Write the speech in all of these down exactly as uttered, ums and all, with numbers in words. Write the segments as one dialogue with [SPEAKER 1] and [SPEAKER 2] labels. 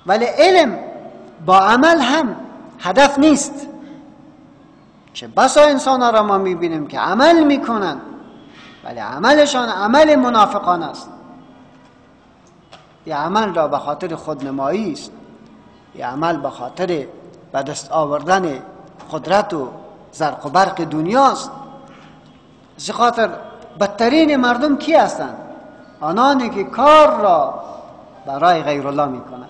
[SPEAKER 1] ولی علم با عمل هم هدف نیست. چه بسا انسان ها را ما میبینیم که عمل میکنن ولی عملشان عمل منافقان است. یه عمل را به خاطر خودنمایی است، یه عمل به خاطر به دست آوردن قدرت و زرق و برق دنیاست. از خاطر بدترین مردم کی هستند؟ آنانی که کار را برای غیر الله میکنند.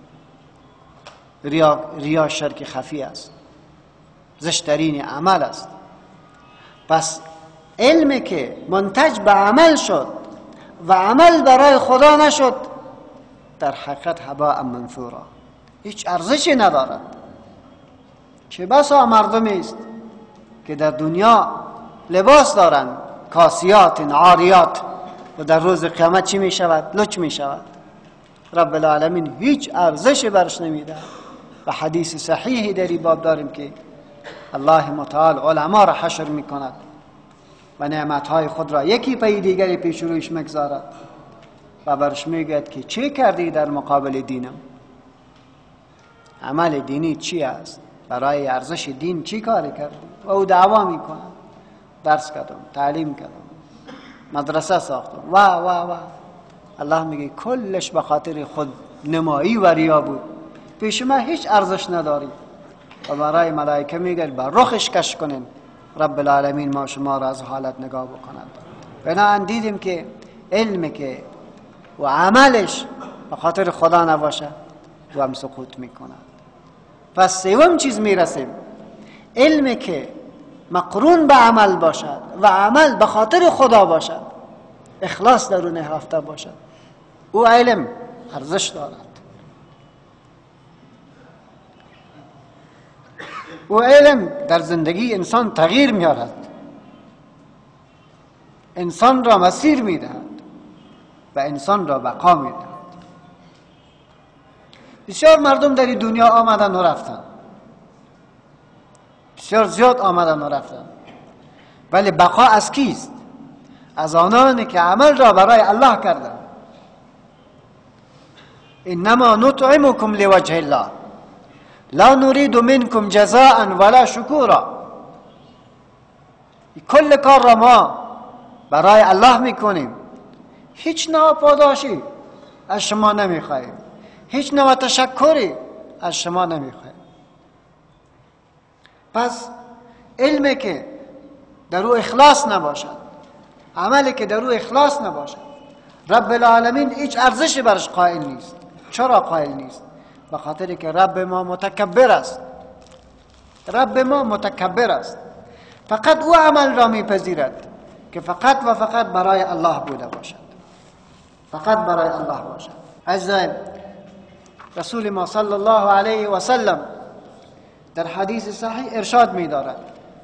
[SPEAKER 1] ریا, ریا شرک خفی است، زشترین عمل است. پس علمی که منتج به عمل شد و عمل برای خدا نشد در حقیقت هباء منثورا، هیچ ارزشی ندارد. چه بسا مردمی است که در دنیا لباس دارند، کاسیات عاریات، و در روز قیامت چی می شود؟ لچ می شود. رب العالمین هیچ ارزشی برش نمیده. و حدیث صحیحی در این باب داریم که الله متعال علما را حشر می کند و نعمتهای خود را یکی پی دیگری پیش رویش مگذارد و برش میگوید که چه کردی در مقابل دینم؟ عمل دینی چی است؟ برای ارزش دین چی کاری کردی؟ و او دعوا میکنه درس کردم، تعلیم کردم، مدرسه ساختم و و و الله میگه کلش به خاطر خود نمایی و ریا بود، پیش من هیچ ارزش نداری. و برای ملائکه میگه بر رخش کش کنین، رب العالمین ما شما را از حالت نگاه بکنند. بنابراین دیدیم که علم که و عملش به خاطر خدا نباشه و هم سقوط میکنه. پس سوم چیز میرسیم، علمی که مقرون به عمل باشد و عمل به خاطر خدا باشد، اخلاص درون هفته باشد، او علم ارزش دارد. او علم در زندگی انسان تغییر میارد، انسان را مسیر میدهد و انسان را بقا میدهد. بسیار مردم در این دنیا آمدن و رفتن، بسیار زیاد آمدن و رفتن، ولی بقا از کیست؟ از آنانی که عمل را برای الله کردن. انما نطعمکم لوجه الله لا نريد منکم جزاء ولا شکورا. کل کار را ما برای الله میکنیم، هیچ نوع پاداشی از شما نمیخواهیم، هیچ نوع تشکری از شما نمیخواهیم. پس علمی که در او اخلاص نباشد، عملی که در او اخلاص نباشد، رب العالمین هیچ ارزشی برش قائل نیست. چرا قائل نیست؟ به خاطر که رب ما متکبر است. رب ما متکبر است، فقط او عمل را میپذیرد که فقط و فقط برای الله بوده باشد، فقط برای الله باشد. عزیزان، رسول ما صلی الله علیه و سلم در حدیث صحیح ارشاد می دارد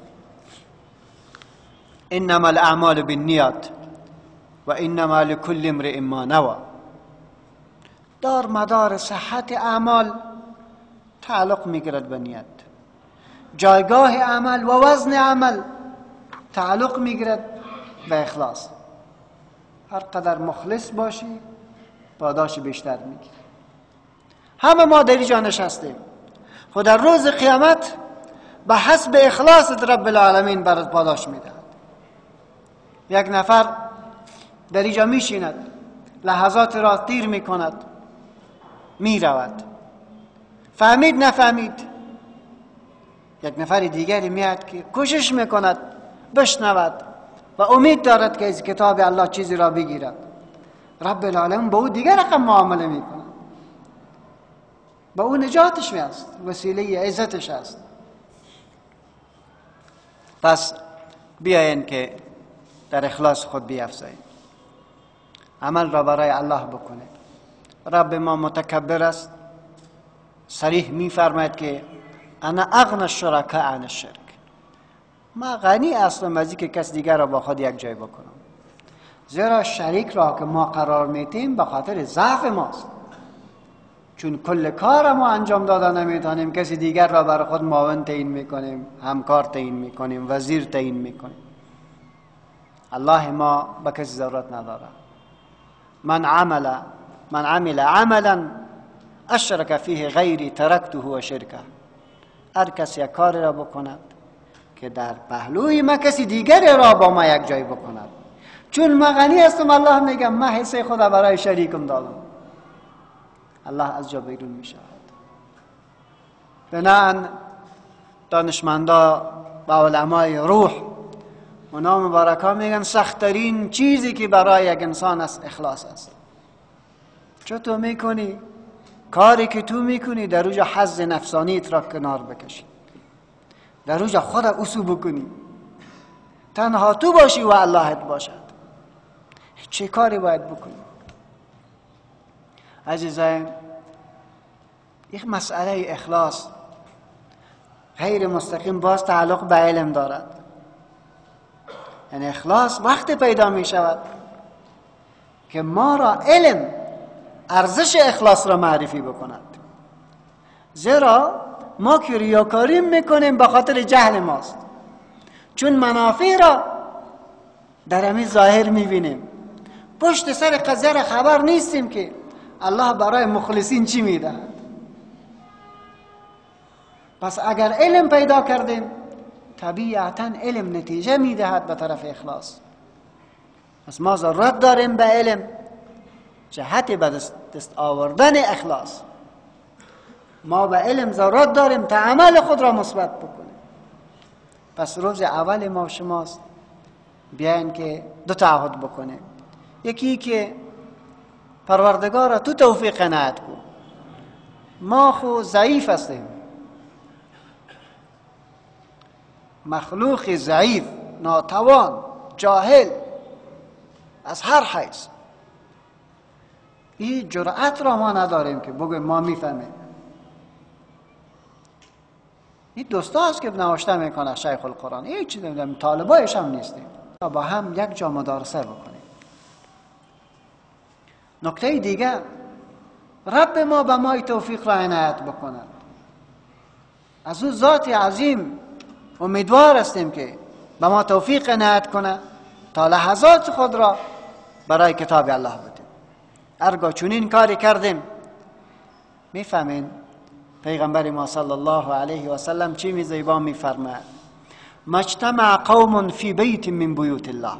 [SPEAKER 1] انما الاعمال بالنیات و انما لكل امرئ ما نوى. دار مدار صحت اعمال تعلق میگیرد به نیت، جایگاه عمل و وزن عمل تعلق میگیرد به اخلاص. هر قدر مخلص باشی پاداش بیشتر میگیری. همه ما در اینجا نشستیم، خود در روز قیامت به حسب اخلاصت رب العالمین برات پاداش میدهد. یک نفر در اینجا میشیند، لحظات را تیر میکند، میرود، فهمید نفهمید. یک نفر دیگری میاد که کوشش میکند بشنود و امید دارد که از کتاب الله چیزی را بگیرد. رب العالمین با او دیگر رقم معامله میکند، با او نجاتش است، وسیله عزتش است. پس بیاین که در اخلاص خود بیفزاییم، عمل را برای الله بکنه. رب ما متکبر است، صریح میفرماید که انا اغنى الشرکاء عن الشرک. ما غنی هستم از اینکه کس دیگر را با خود یک جای بکنم، زیرا شریک را که ما قرار میدیم به خاطر ضعف ماست، چون کل کار ما انجام داده نمیتونیم، کسی دیگر را برای خود معاون تعیین میکنیم، همکار تعیین میکنیم، وزیر تعیین میکنیم. الله ما به کسی ضرورت نداره. من عمل من عمل عملا اشرک فیه غیری ترکته و شرکه. هر کسی یک کاری را بکند که در پهلوی ما کسی دیگری را با ما یک جای بکند، چون ما غنی هستم، الله میگه ما حصه خدا برای شریکم دادم، الله از جا بیرون می شود. بنابراین دانشمندا و علمای روح اونا مبارکا میگن سختترین چیزی که برای یک انسان است اخلاص است. چون تو میکنی کاری که تو میکنی در اوجا حظ نفسانیت را کنار بکشی، در اوجا خود اصول بکنی، تنها تو باشی و اللهت باشد. چه کاری باید بکنی؟ عزیزان، یک مسئله اخلاص غیر مستقیم باز تعلق به علم دارد. یعنی اخلاص وقتی پیدا می شود که ما را علم ارزش اخلاص را معرفی بکند. زیرا ما که ریاکاری میکنیم به خاطر جهل ماست، چون منافع را در همین ظاهر میبینیم، پشت سر قضیه را خبر نیستیم که الله برای مخلصین چی میدهد. پس اگر علم پیدا کردیم طبیعتا علم نتیجه میدهد به طرف اخلاص. پس ما ضرورت داریم به علم جهت به دست, دست آوردن اخلاص. ما به علم ضرورت داریم تا عمل خود را مثبت بکنیم. پس روز اول ما شماست بیاین که دو تعهد بکنیم. یکی که پروردگار تو توفیق قناعت کن، ما خو ضعیف هستیم، مخلوق ضعیف، ناتوان، جاهل از هر حیث. این جرأت را ما نداریم که بگویم ما میفهمیم. این دوستا هست که نوشته میکنه شیخ القرآن، این چیز نمیدونم، طالبایش هم نیستیم. با هم یک جا مدارسه بکنیم. نکته دیگه، رب ما به ما توفیق را عنایت بکند. از او ذات عظیم امیدوار هستیم که به ما توفیق عنایت کنه تا لحظات خود را برای کتاب الله بدیم. هرگاه چنین کاری کردیم میفهمین پیغمبر ما صلی الله علیه و سلم چی می زیبا میفرماید: مجتمع قوم فی بیت من بیوت الله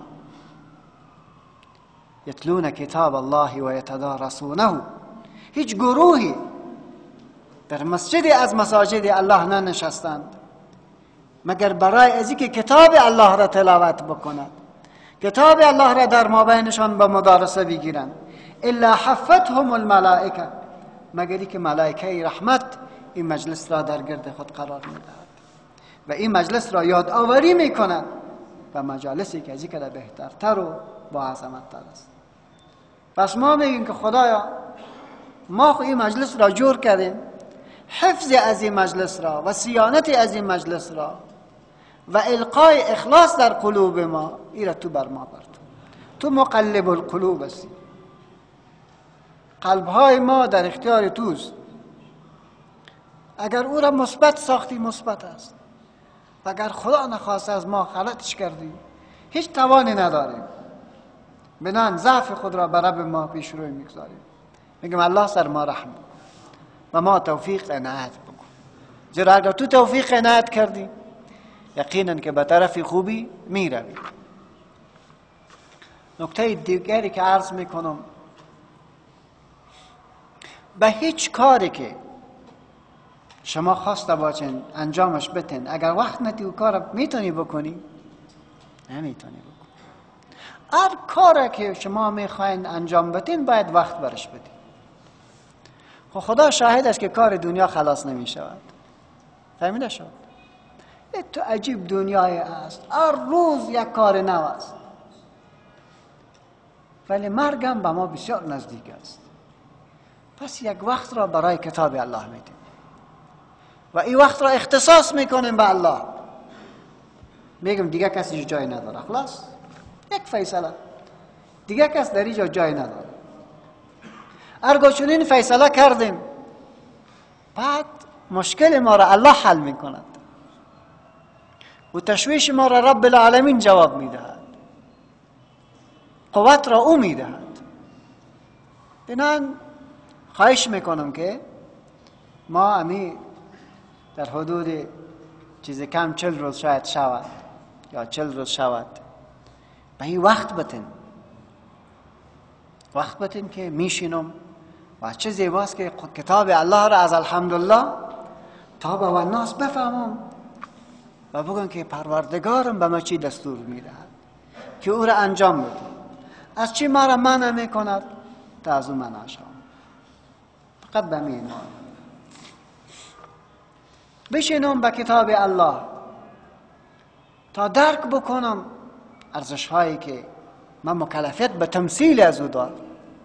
[SPEAKER 1] یتلون کتاب الله و یتدارسونه. هیچ گروهی در مسجد از مساجد الله ننشستند مگر برای ازی که کتاب الله را تلاوت بکنند، کتاب الله را در مابینشان به مدارسه بگیرند. الا حفتهم الملائکه، مگری که ملائکه رحمت این مجلس را در گرد خود قرار میدهد و این مجلس را یاد آوری میکنند و مجالسی که از این کده بهترتر و با عظمت تر است. پس ما میگیم که خدایا ما خو این مجلس را جور کردیم، حفظ از این مجلس را و صیانت از این مجلس را و القای اخلاص در قلوب ما ایره تو بر ما برد. تو مقلب القلوب هستی، قلبهای ما در اختیار توست. اگر او را مثبت ساختی مثبت است، و اگر خدا نخواست از ما غلطش کردی هیچ توانی نداریم. بنان ضعف خود را بر رب ما پیش روی میگذاریم، میگم الله سر ما رحم کن و ما توفیق عنایت بکن. زیرا اگر تو توفیق عنایت کردی یقینا که به طرف خوبی میروی. نکته دیگری که عرض میکنم، به هیچ کاری که شما خواسته باشین انجامش بتین، اگر وقت نتی او کار میتونی بکنی؟ نمیتونی بکنی. هر کاری که شما میخواین انجام بتین باید وقت برش بدین. خب خدا شاهد است که کار دنیا خلاص نمیشود. فهمیده شد؟ این تو عجیب دنیای است، هر روز یک کار نو است، ولی مرگم به ما بسیار نزدیک است. پس یک وقت را برای کتاب الله میدیم و این وقت را اختصاص میکنیم به الله. میگم دیگه کسی جای نداره، خلاص یک فیصله، دیگه کس در اینجا جای نداره. هرگاه چنین فیصله کردیم بعد مشکل ما را الله حل میکند و تشویش ما را رب العالمین جواب میدهد، قوت را او میدهد. بنان خواهش میکنم که ما امی در حدود چیز کم چل روز شاید شود یا چل روز شود به این وقت بتن وقت بتن که میشینم و چه زیباست که کتاب الله را از الحمدلله تا به الناس بفهمم و بگم که پروردگارم به ما چی دستور میدهد که او را انجام بده، از چی ما را منع میکند تا از او منع شوم. فقط به می ایمان بشینم به کتاب الله تا درک بکنم ارزش هایی که من مکلفیت به تمثیل از او دارم،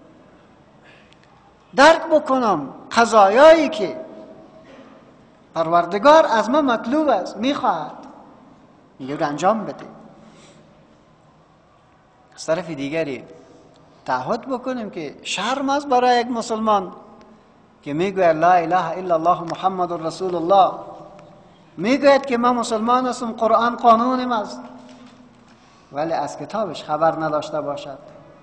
[SPEAKER 1] درک بکنم قضایایی که پروردگار از من مطلوب است، میخواهد، میگه رو انجام بده. از طرف دیگری تعهد بکنیم که شرم است برای یک مسلمان که میگوید لا اله الا الله محمد رسول الله، میگوید که من مسلمان هستم، قرآن قانونم است، ولی از کتابش خبر نداشته باشد،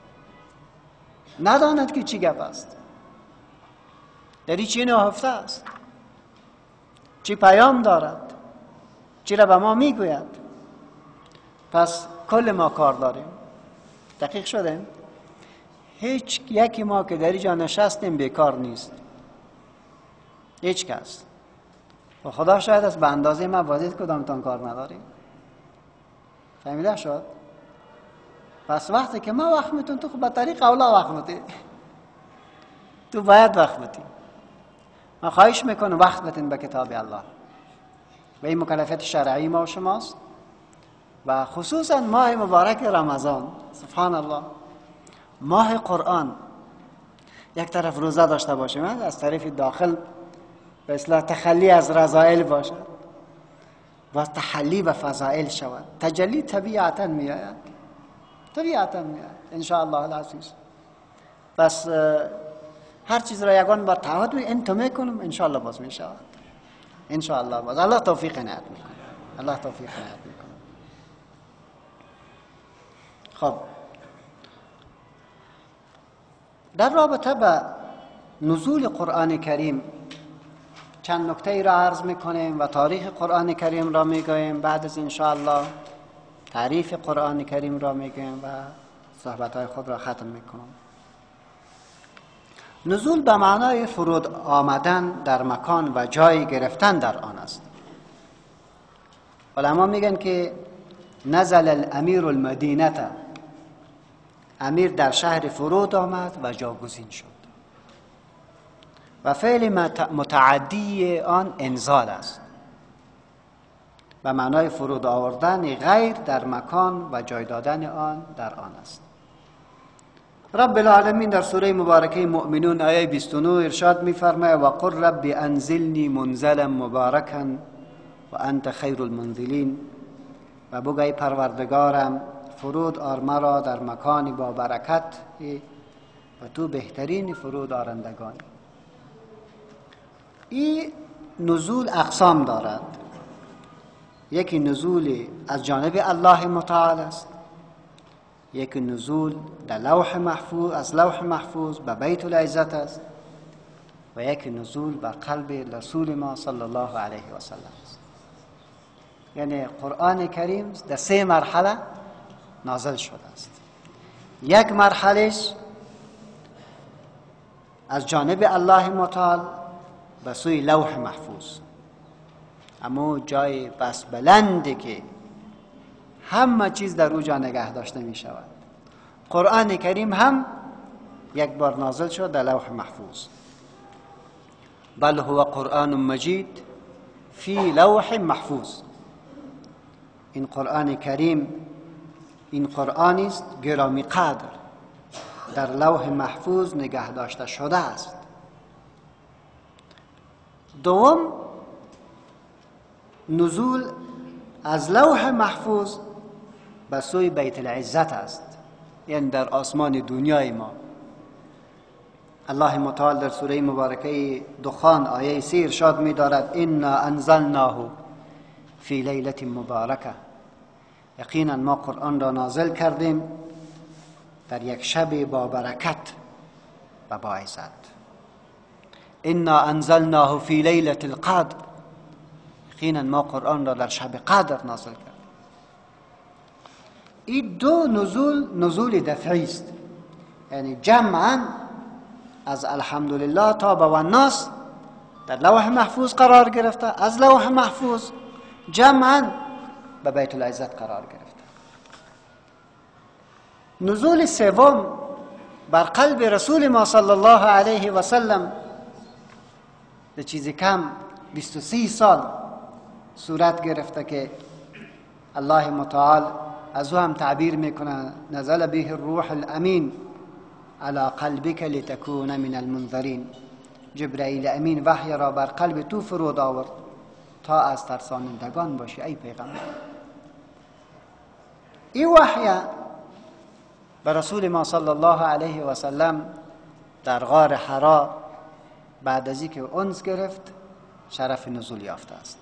[SPEAKER 1] نداند که چی گپ است، در این چی نهفته است، چی پیام دارد، چی را به ما میگوید. پس کل ما کار داریم. دقیق شدیم؟ هیچ یکی ما که در اینجا نشستیم بیکار نیست، هیچ کس. و خدا شاید است به اندازه ما وادید کدامتان کار نداریم. فهمیده شد؟ پس وقتی که ما وقت میتون تو خب به طریق اولا وقت میتی، تو باید وقت میتی. من خواهش میکنم وقت بتین به کتاب الله و این مکلفیت شرعی ما و شماست و خصوصا ماه مبارک رمضان. سبحان الله، ماه قرآن. یک طرف روزه داشته باشیم، از طرف داخل به اصلاح تخلی از رذائل باشد و تحلی به فضائل شود. تجلی طبیعتا می آید، طبیعتا می آید ان شاء الله العزیز. پس هر چیز را یگان بار تعهد این تو میکنم، ان شاء الله باز می شود، ان شاء الله باز. الله توفیق عنایت میکنه، الله توفیق عنایت میکنه. خب در رابطه با نزول قرآن کریم چند نکته ای را عرض میکنیم و تاریخ قرآن کریم را میگوییم. بعد از انشاءالله تعریف قرآن کریم را میگوییم و صحبت های خود را ختم میکنم. نزول به معنای فرود آمدن در مکان و جای گرفتن در آن است. علما میگن که نزل الامیر المدینه، امیر در شهر فرود آمد و جاگزین شد و فعل متعدی آن انزال است و معنای فرود آوردن غیر در مکان و جای دادن آن در آن است. رب العالمین در سوره مبارکه مؤمنون آیه بیست و نه ارشاد می‌فرماید و قل رب انزلنی منزلا مبارکا و انت خیر المنزلین، و بگوی پروردگارم فرود آر مرا در مکانی با برکت و تو بهترین فرود آرندگانی. این نزول اقسام دارد. یکی نزول از جانب الله متعال است، یک نزول در لوح محفوظ از لوح محفوظ به بیت العزت است و یک نزول به قلب رسول ما صلی الله علیه و سلم است. یعنی قرآن کریم در سه مرحله نازل شده است. یک مرحلهش از جانب الله متعال به سوی لوح محفوظ، اما جای بس بلندی که همه چیز در او جا نگه داشته می شود. قرآن کریم هم یک بار نازل شد در لوح محفوظ. بل هو قرآن مجید فی لوح محفوظ. این قرآن کریم این قرآنی است گرامی قدر، در لوح محفوظ نگه داشته شده است. دوم نزول از لوح محفوظ به سوی بیت العزت است، یعنی در آسمان دنیای ما. الله متعال در سوره مبارکه دخان آیه سی ارشاد می دارد انا انزلناه فی لیلة مبارکه، یقینا ما قرآن را نازل کردیم در یک شب با برکت و با عزت. انا انزلناه فی لیلة القدر، یقینا ما قرآن را در شب قدر نازل کرد. این دو نزول نزول دفعی است، یعنی جمعا از الحمدلله تا به والناس در لوح محفوظ قرار گرفته، از لوح محفوظ جمعا به بیت العزت قرار گرفته. نزول سوم بر قلب رسول ما صلی الله علیه و سلم به چیزی کم بیست و سی سال صورت گرفته که الله متعال از او هم تعبیر میکنه نزل به الروح الامین على قلبك لتكون من المنذرین. جبرئیل امین وحی را بر قلب تو فرود آورد تا از ترسانندگان باشی ای پیغمبر. این وحی به رسول ما صلی الله علیه و سلم در غار حرا بعد از اینکه انس گرفت شرف نزول یافته است.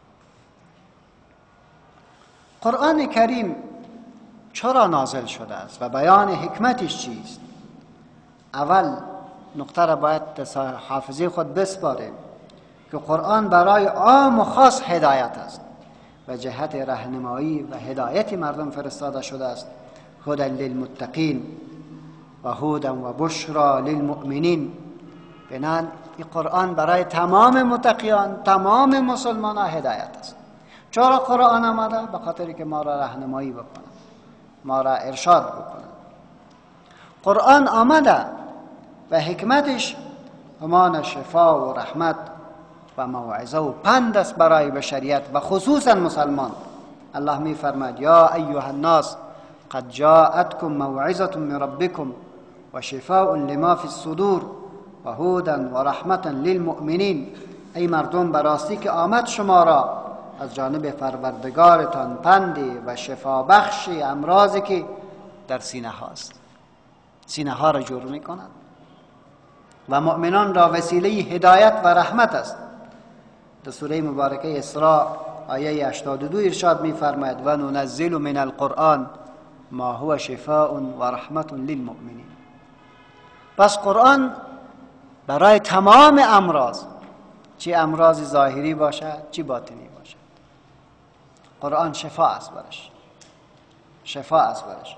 [SPEAKER 1] قرآن کریم چرا نازل شده است و بیان حکمتش چیست؟ اول نقطه را باید حافظه خود بسپاریم که قرآن برای عام و خاص هدایت است و جهت راهنمایی و هدایت مردم فرستاده شده است. هدی للمتقین و هدی و بشرا للمؤمنین. بنان این قرآن برای تمام متقیان، تمام مسلمانان هدایت است. چرا قرآن آمده؟ به خاطر که ما را راهنمایی بکنه، ما را ارشاد بکنه. قرآن آمده و حکمتش همان شفا و رحمت و موعظه و پند است برای بشریت و خصوصا مسلمان. الله می فرماید یا ایها الناس قد جاءتكم موعظة من ربكم و شفاء لما في الصدور و هدى و رحمة للمؤمنین. ای مردم براستی که آمد شما را از جانب پروردگارتان پندی و شفا بخشی امراضی که در سینه هاست، سینه ها را جور می کند و مؤمنان را وسیله هدایت و رحمت است. در سوره مبارکه اسراء آیه هشتاد و دو ارشاد می فرماید و ننزل من القرآن ما هو شفاء و رحمت للمؤمنین. پس قرآن برای تمام امراض، چه امراض ظاهری باشد چه باطنی باشد، قرآن شفا است برش، شفا است برش.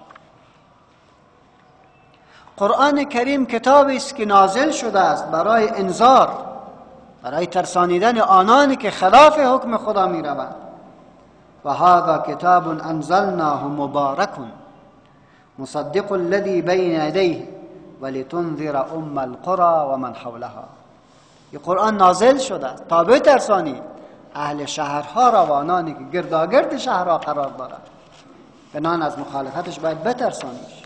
[SPEAKER 1] قرآن کریم کتابی است که نازل شده است برای انذار، برای ترسانیدن آنانی که خلاف حکم خدا می روند. و هذا کتاب انزلناه مبارک مصدق الذی بین یدیه ولتنذر ام القرى و من حولها. این قرآن نازل شده است تا بترسانی اهل شهرها را و آنانی که گرداگرد شهرها قرار دارند، بنان از مخالفتش باید بترسانیش.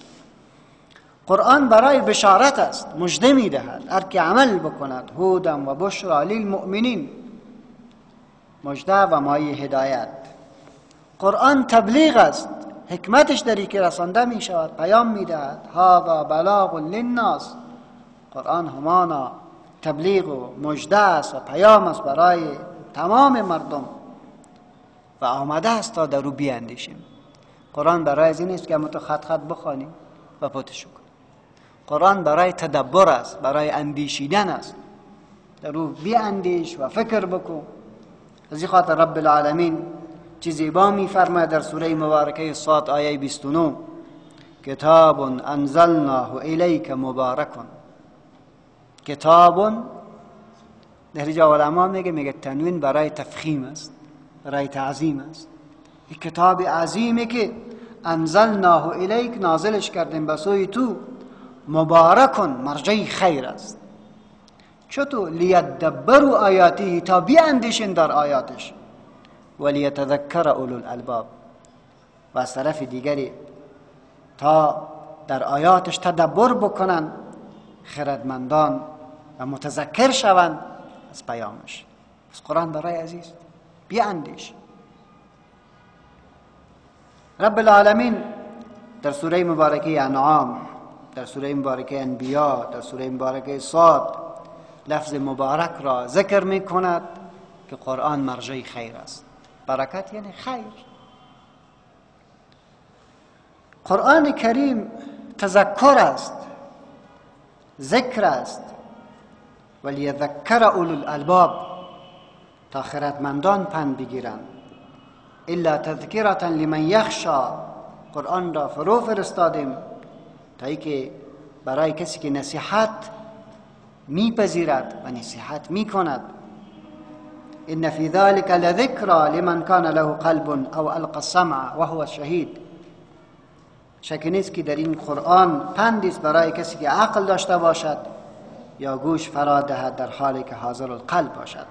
[SPEAKER 1] قرآن برای بشارت است، مژده می‌دهد هر که عمل بکند هدی و بشرا للمؤمنین، مژده و مایه هدایت. قرآن تبلیغ است، حکمتش در این که رسانده می شود، پیام می دهد. هذا بلاغ للناس، قرآن همانا تبلیغ و مژده است و پیام است برای تمام مردم و آمده است تا در او بیاندیشیم. قرآن برای از این است که متو خط خط بخوانیم و پتشو کنیم. قرآن برای تدبر است، برای اندیشیدن است، در او بیاندیش و فکر بکن. از این خاطر رب العالمین چه زیبا می فرماید در سوره مبارکه صاد آیه بیست و نه کتاب انزلناه الیک مبارک. کتاب در اینجا علما میگه میگه تنوین برای تفخیم است، برای تعظیم است. این کتاب عظیمی که انزلناه الیک نازلش کردیم به سوی تو، مبارک مرجع خیر است. چطور؟ لیدبروا آیاته، تا بیاندیشن در آیاتش، ولیتذکر اولو الالباب، و از طرف دیگری تا در آیاتش تدبر بکنن خردمندان و متذکر شوند از پیامش. از قرآن برای عزیز بیاندیش. رب العالمین در سوره مبارکه انعام، در سوره مبارکه انبیاء، در سوره مبارکه صاد لفظ مبارک را ذکر می کند که قرآن مرجع خیر است. برکت یعنی خیر. قرآن کریم تذکر است، ذکر است، ولیذکر اولو الالباب، تا خردمندان پند بگیرند. الا تذکرة لمن یخشی، قرآن را فرو فرستادیم تا ای که برای کسی که نصیحت میپذیرد و نصیحت میکند. ان فی ذلک لذکرى لمن کان له قلب او القى السمع وهو شهید. شک نیست که در این قرآن پندی است برای کسی که عقل داشته باشد یا گوش فرا دهد در حالی که حاضر القلب باشد.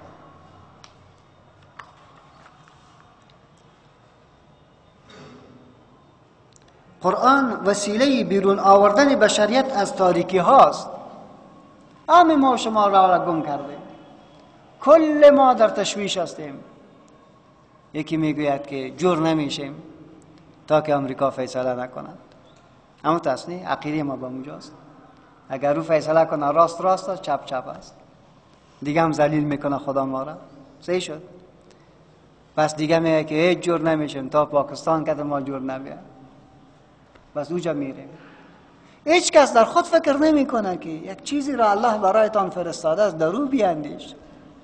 [SPEAKER 1] قرآن وسیله بیرون آوردن بشریت از تاریکی هاست. همه ما شما را را گم کرده، کل ما در تشویش هستیم. یکی میگوید که جور نمیشیم تا که امریکا فیصله نکند. اما تصنیح عقیده ما با اونجاست. اگر او فیصله کنه راست راست است، چپ چپ است. دیگه هم ذلیل میکنه خدا ما را. صحیح شد. پس دیگه میگه که هیچ جور نمیشیم تا پاکستان که ما جور نمیه. بس اوجا میریم. هیچ کس در خود فکر نمی کنه که یک چیزی را الله برایتان فرستاده است، در او بیاندیش،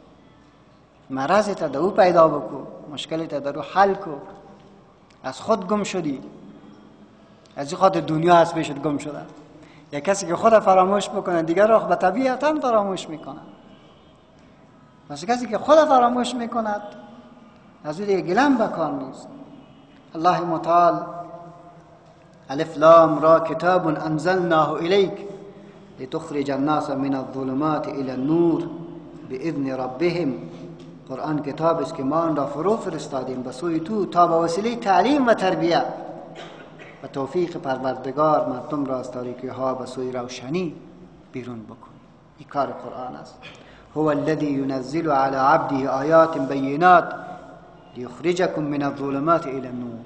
[SPEAKER 1] مرضت در او پیدا بکو، مشکلت در او حل کو. از خود گم شدی، از این خاطر دنیا از پیشت گم شده. یک کسی که خود فراموش بکنه دیگر را به طبیعت هم فراموش میکنه. پس کسی که خود فراموش میکند از او دیگه گلم بکار نیست. الله متعال الف لام را کتاب انزلناه الیک لتخرج الناس من الظلمات الى النور باذن ربهم. قرآن کتاب است که ما آن را فرو فرستادیم به سوی تو تا به وسیله تعلیم و تربیت و توفیق پروردگار مردم را از تاریکی ها به سوی روشنی بیرون بکن. این کار قرآن است. هو الذی ينزل على عبده آیات بینات لیخرجکم من الظلمات الى النور.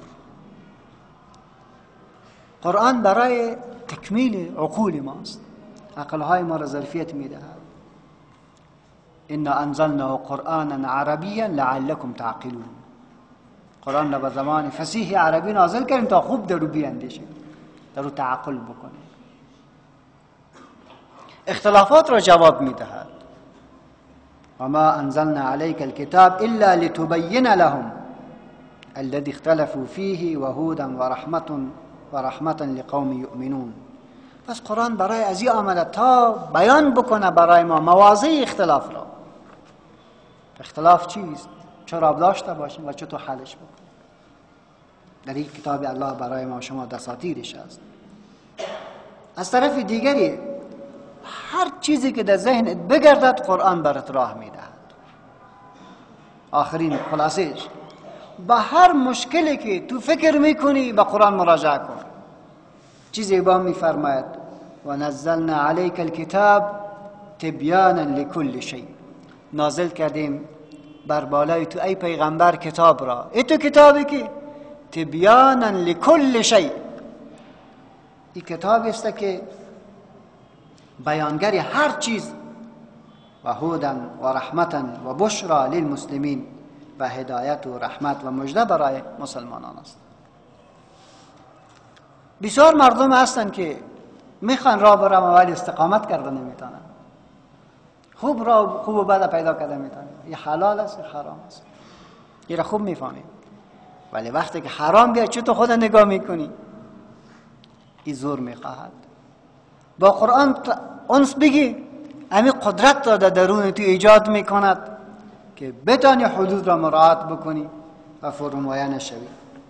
[SPEAKER 1] قرآن برای تکمیل عقول ماست، عقلهای ما را ظرفیت میدهد. انا انزلناه قرآنا عربیا لعلکم تعقلون. قرآن را به زمان فصیح عربی نازل کردیم تا خوب در او بیاندیشید، در او تعقل بکنید. اختلافات را جواب میدهد. وما انزلنا عليك الكتاب الا لتبين لهم الذي اختلفوا فيه وهدى ورحمة ورحمة لقوم يؤمنون. پس قرآن برای از این آمده تا بیان بکنه برای ما مواضع اختلاف را. اختلاف چیست؟ چرا داشته باشیم و چطور حلش بکنیم. در این کتاب الله برای ما شما دساتیرش است. از طرف دیگری هر چیزی که در ذهنت بگردد قرآن برات راه میدهد. آخرین خلاصش، با هر مشکلی که تو فکر میکنی به قرآن مراجعه کن. چیزی با میفرماید و نزلنا علیک الکتاب تبیانا لکل شیء. نازل کردیم بر بالای تو ای پیغمبر کتاب را. ای تو کتابی که تبیانا لکل شیء، این کتابی است که بیانگری هر چیز و هدى و رحمتا و بشرا للمسلمین، و هدایت و رحمت و مژده برای مسلمانان است. بسیار مردم هستند که میخوان راه برن ولی استقامت کرده نمیتونن. خوب راه خوب و بد پیدا کرده میتونن. این حلال است یا حرام است، این را خوب میفهمیم. ولی وقتی که حرام بیاد چطور خود نگاه میکنی؟ این زور میخواهد. با قرآن انس بگی، همین قدرت را در درون تو ایجاد میکند که بتانی حدود را مراعات بکنی و فرومایه نشوی.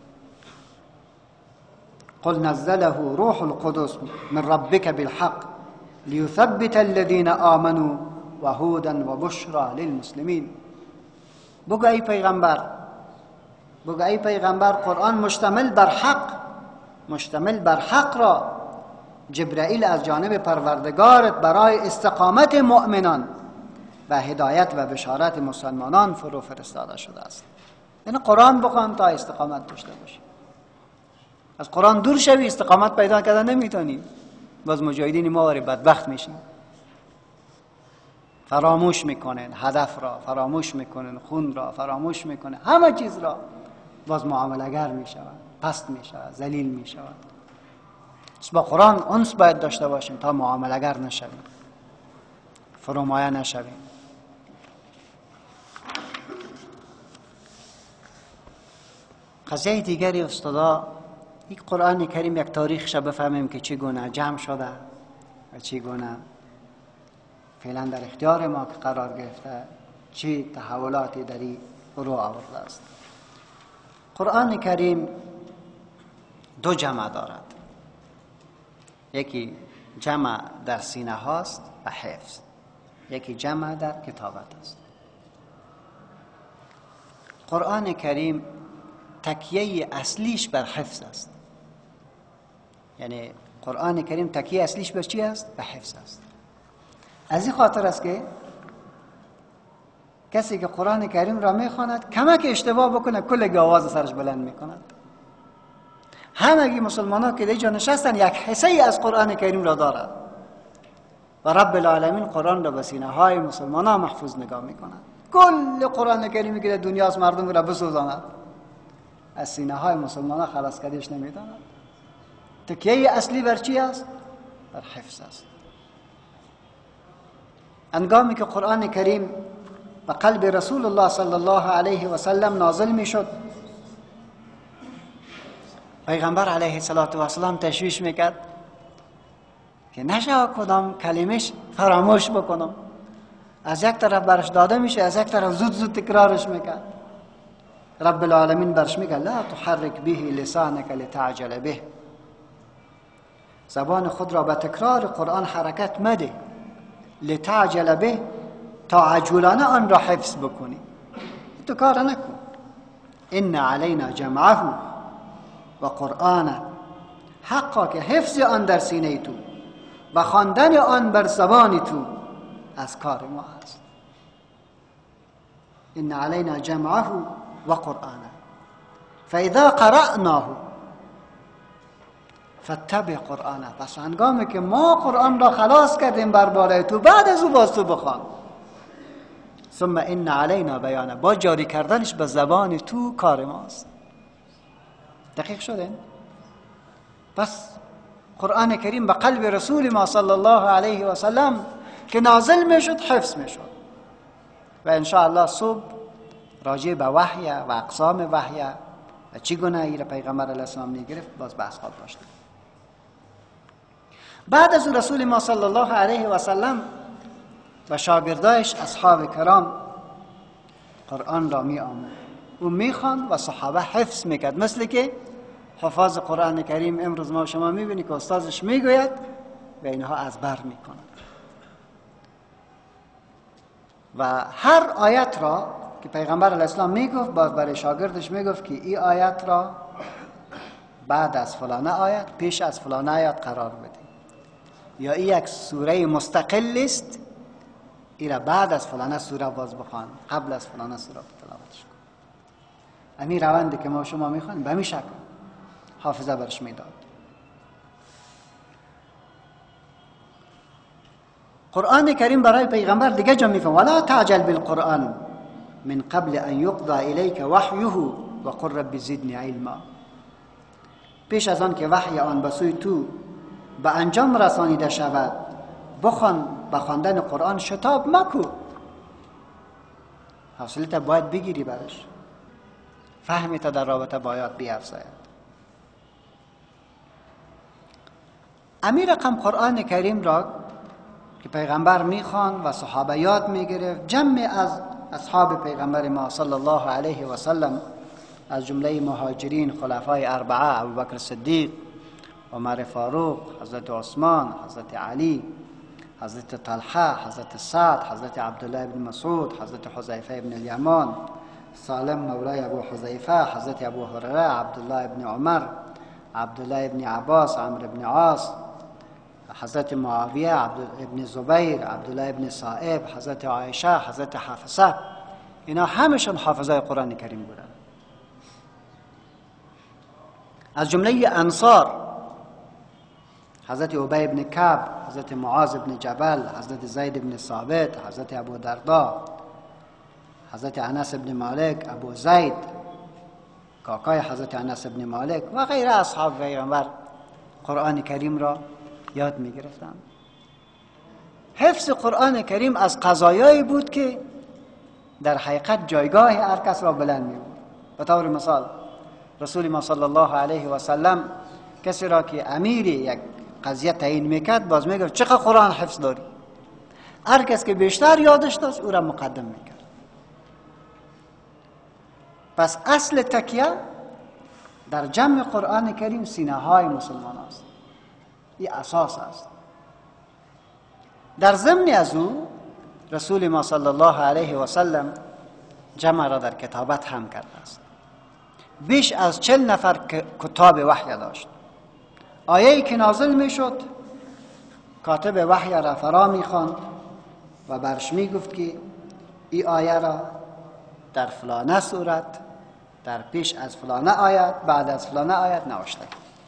[SPEAKER 1] قل نزله روح القدس من ربك بالحق ليثبت الذين آمنوا وهدى وبشرى للمسلمين. بگو ای پیغمبر، بگو ای پیغمبر قرآن مشتمل بر حق، مشتمل بر حق را جبرائیل از جانب پروردگارت برای استقامت مؤمنان و هدایت و بشارت مسلمانان فرو فرستاده شده است. یعنی قرآن بخوان تا استقامت داشته باشی. از قرآن دور شوی استقامت پیدا کردن نمیتونی. باز مجاهدین ما وری بدبخت میشین، فراموش میکنن هدف را، فراموش میکنن خون را، فراموش میکنن همه چیز را. باز معامله‌گر میشوند، پست میشوند، ذلیل میشوند. با قرآن انس باید داشته باشیم تا معامله‌گر نشویم. فرومایه نشویم. قضیه دیگری استادا، این قرآن کریم یک تاریخش بفهمیم که چگونه جمع شده و چگونه فعلا در اختیار ما که قرار گرفته، چه تحولاتی در این رو آورده است. قرآن کریم دو جمع دارد، یکی جمع در سینه هاست و حفظ، یکی جمع در کتابت است. قرآن کریم تکیه اصلیش بر حفظ است، یعنی قرآن کریم تکیه اصلیش بر چی است؟ به حفظ است. از این خاطر است که کسی که قرآن کریم را میخواند کمک اشتباه بکنه کل آواز سرش بلند میکند. همگی مسلمان ها که دیجا نشستن یک حصه از قرآن کریم را دارد و رب العالمین قرآن را به سینه های مسلمان ها محفوظ نگاه میکند. کل قرآن کریمی که در دنیا از مردم را بسوزاند از سینه های مسلمان ها خلاص کردیش نمیداند. تکیه اصلی بر چی است؟ بر حفظ است. انگامی که قرآن کریم به قلب رسول الله صلی الله علیه و سلم نازل می شد، پیغمبر علیه السلام تشویش میکرد که نشه کدام کلمش فراموش بکنم. از یک طرف برش داده میشه، از یک طرف زود زود تکرارش میکرد. رب العالمین برش میگه لا تحرک به لسانک لتعجل به، زبان خود را به تکرار قرآن حرکت مده، لتعجل به، تا عجولانه آن را حفظ بکنی. تو کار نکن. ان علینا جمعه و قرآن، حقا که حفظ آن در سینه تو و خواندن آن بر زبان تو از کار ما است. ان علینا جمعه و قرآن فاذا قرأناه فاتبع قرآنه. پس هنگامی که ما قرآن را خلاص کردیم بر باره تو، بعد از او باز تو بخوان. ثم ان علینا بیانه، با جاری کردنش به زبان تو کار ماست. دقیق شدین؟ پس قرآن کریم به قلب رسول ما صلی الله علیه و سلم که نازل می شد حفظ می شد و انشاءالله صبح راجع به وحی و اقسام وحی و چگونه این پیغمبر علیه السلام می گرفت باز بحث خواهد داشت. بعد از رسول ما صلی الله علیه و سلم و شاگردایش اصحاب کرام قرآن را می آمد، او می خواند و صحابه حفظ میکرد. مثل که حفاظ قرآن کریم امروز ما شما میبینی که استادش میگوید و اینها از بر میکنند و هر آیت را که پیغمبر علیه السلام میگفت باز برای شاگردش میگفت که این آیت را بعد از فلان آیت پیش از فلان آیت قرار بده، یا این یک سوره مستقل است، این را بعد از فلان سوره باز بخوان، قبل از فلان سوره تلاوتش کن. همین روندی که ما شما میخوانیم به همین شکل حافظه برش میداد. قرآن کریم برای پیغمبر دیگه جا میفهم ولا تعجل بالقرآن من قبل ان یقضى الیک وحیه و قل رب زدنی علما. پیش از آن که وحی آن به سوی تو به انجام رسانیده شود بخوان، به خواندن قرآن شتاب مکو، حاصلت باید بگیری برش، فهمت در رابطه باید بیافزاید. امی رقم قرآن کریم را که پیغمبر میخوان و صحابه یاد میگرفت، جمع از اصحاب پیغمبر ما صلی الله علیه و سلم از جمله مهاجرین خلفای اربعه ابوبکر صدیق، عمر فاروق، حضرت عثمان، حضرت علی، حضرت طلحه، حضرت سعد، حضرت عبدالله بن مسعود، حضرت حذیفه بن الیمان، سالم مولای ابو حذیفه، حضرت ابو هریره، عبدالله بن عمر، عبدالله بن عباس، عمرو بن عاص، حضرت معاویه، عبدالله زبیر، عبدالله بن صائب، حضرت عایشه، حضرت حفصه، اینا همشون حافظای قرآن کریم بودن. از جمله انصار حضرت ابی بن کعب، حضرت معاذ بن جبل، حضرت زید بن ثابت، حضرت ابو دردا، حضرت انس بن مالک، ابو زید کاکای حضرت انس بن مالک و غیره اصحاب پیغمبر قرآن کریم را یاد می گرفتند. حفظ قرآن کریم از قضایایی بود که در حقیقت جایگاه هر کس را بلند می بود. به طور مثال رسول ما صلی الله علیه و سلم کسی را که امیر یک قضیه تعیین میکرد باز میگفت چقدر قرآن حفظ داری؟ هر کس که بیشتر یادش داشت او را مقدم میکرد. پس اصل تکیه در جمع قرآن کریم سینه های مسلمان است. این اساس است. در ضمن از او رسول ما صلی الله علیه و سلم جمع را در کتابت هم کرده است. بیش از چل نفر کتاب وحی داشت. آیه‌ای که نازل می شد کاتب وحی را فرا می خواند و برش می گفت که این آیه را در فلانه صورت در پیش از فلانه آیت بعد از فلانه آیت نوشته.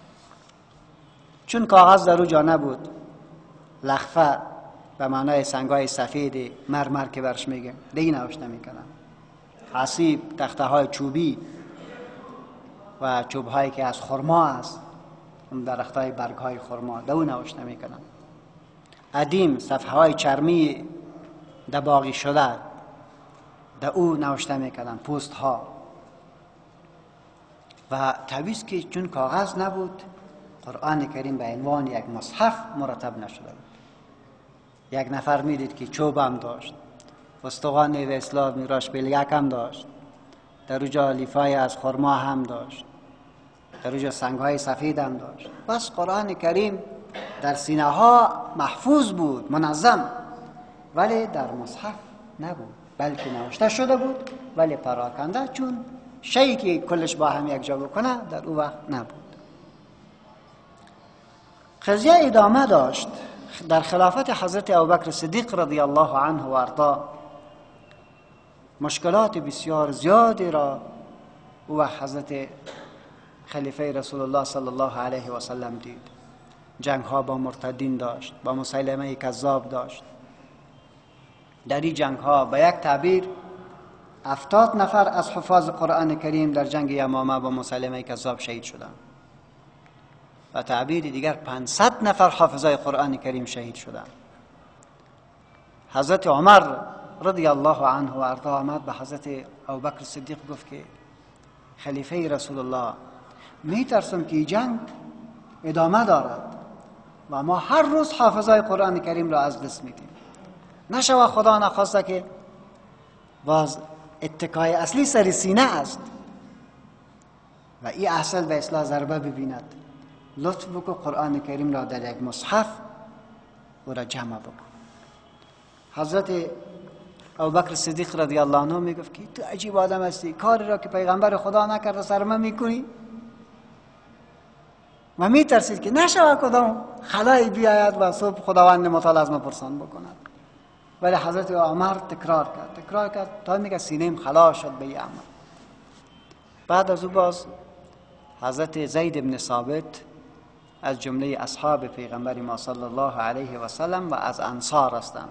[SPEAKER 1] چون کاغذ در او جا نبود، لخفه به معنای سنگای سفید مرمر که برش میگه دیگه نوشته میکنن، حسیب تخته های چوبی و چوب هایی که از خرما است، اون درخت های برگ های خرما دو نوشته میکنن. ادیم صفحه های چرمی دباغی شده در او نوشته میکنن، پوست ها. و طبیعی که چون کاغذ نبود قرآن کریم به عنوان یک مصحف مرتب نشده بود. یک نفر میدید که چوب هم داشت، استخوان و اسلام میراش بلگک هم داشت، در اوجا لیفای از خرما هم داشت، در اوجا سنگهای سفید هم داشت. بس قرآن کریم در سینه ها محفوظ بود، منظم، ولی در مصحف نبود، بلکه نوشته شده بود ولی پراکنده، چون شیئی که کلش با هم یک جا بکنه در او وقت نبود. قضیه ادامه داشت. در خلافت حضرت ابوبکر صدیق رضی الله عنه و ارضا مشکلات بسیار زیادی را او و حضرت خلیفه رسول الله صلی الله علیه و سلم دید. جنگ ها با مرتدین داشت، با مسیلمه کذاب داشت. در این جنگ ها به یک تعبیر هفتاد نفر از حفاظ قرآن کریم در جنگ یمامه با مسیلمه کذاب شهید شدند. و تعبیر دیگر پانصد نفر حافظای قرآن کریم شهید شدند. حضرت عمر رضی الله عنه و ارضا آمد به حضرت ابوبکر صدیق گفت که خلیفه رسول الله می ترسم که جنگ ادامه دارد و ما هر روز حافظای قرآن کریم را از دست میدیم، نشود خدا نخواسته که باز اتکای اصلی سر سینه است و این اصل به اصلاح ضربه ببیند. لطف بکن قرآن کریم را در یک مصحف او را جمع بکن. حضرت ابوبکر صدیق رضی الله عنه میگفت که تو عجیب آدم هستی، کاری را که پیغمبر خدا نکرده سرمه میکنی و میترسید که نشود کدام خلایی بیاید و صبح خداوند متعال از ما پرسان بکند. ولی حضرت عمر تکرار کرد تکرار کرد تا میگه سینه‌ام خلا شد به این عمل. بعد از او باز حضرت زید بن ثابت از جمله اصحاب پیغمبر ما صلی الله علیه و سلم و از انصار هستند.